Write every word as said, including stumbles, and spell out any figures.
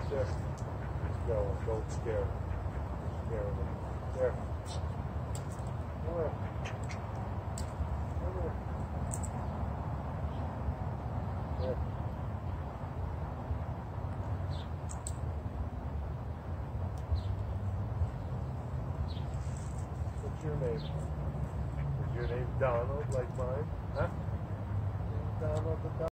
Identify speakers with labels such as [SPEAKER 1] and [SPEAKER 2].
[SPEAKER 1] There. Go. Don't scare. Scare them. There. Come here. Come here. There. What's your name? Is your name Donald, like mine? Huh? Donald the Donald.